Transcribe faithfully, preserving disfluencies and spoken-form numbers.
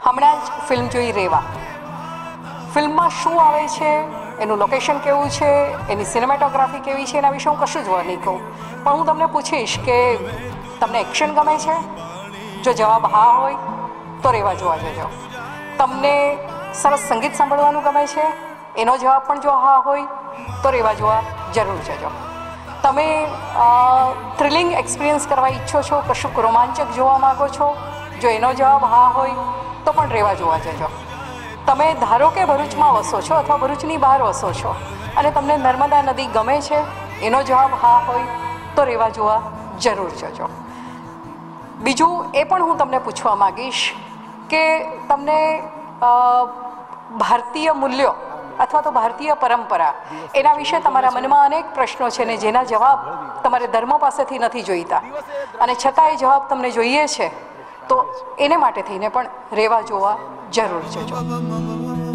હમણાં જ ફિલ્મ જોઈ રેવા. ફિલ્મમાં શું આવે છે, એનું લોકેશન કેવું છે, એની સિનેમેટોગ્રાફી કેવી છે, એના વિશે હું કશું જ નહીં કહું. પણ હું તમને પૂછીશ કે તમને એક્શન ગમે છે? જો જવાબ હા હોય તો રેવા જોવા જજો. તમને સરસ સંગીત સાંભળવાનું ગમે છે? એનો જવાબ પણ જો હા હોય તો રેવા જોવા જરૂર જજો. તમે થ્રિલિંગ એક્સપિરિયન્સ કરવા ઈચ્છો છો, કશુંક રોમાંચક જોવા માગો છો? જો એનો જવાબ હા હોય તો પણ રેવા જોવા જજો. તમે ધારો કે ભરૂચમાં વસો છો અથવા ભરૂચની બહાર વસો છો અને તમને નર્મદા નદી ગમે છે, એનો જવાબ હા હોય તો રેવા જોવા જરૂર જજો. બીજું એ પણ હું તમને પૂછવા માગીશ કે તમને ભારતીય મૂલ્યો અથવા તો ભારતીય પરંપરા એના વિશે તમારા મનમાં અનેક પ્રશ્નો છે ને જેના જવાબ તમારે ધર્મ પાસેથી નથી જોઈતા અને છતાં એ જવાબ તમને જોઈએ છે, તો એને માટે થઈને પણ રેવા જોવા જરૂર જજો.